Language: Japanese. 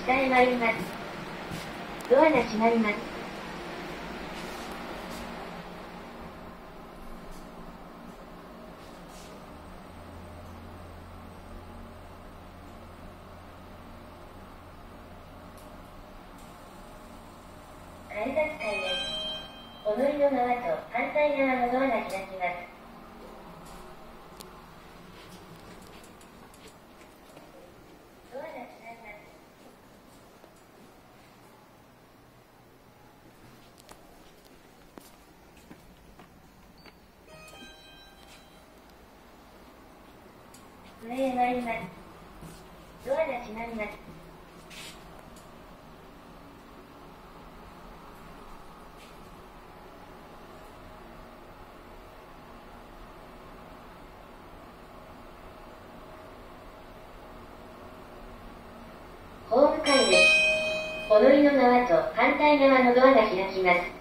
下へ参ります。ドアが閉まります。改札階です。お乗りの側と反対側のドアが開きます。ドアが閉まります。上へ参ります。ドアが閉まります。ホーム階です。お乗りの側と反対側のドアが開きます。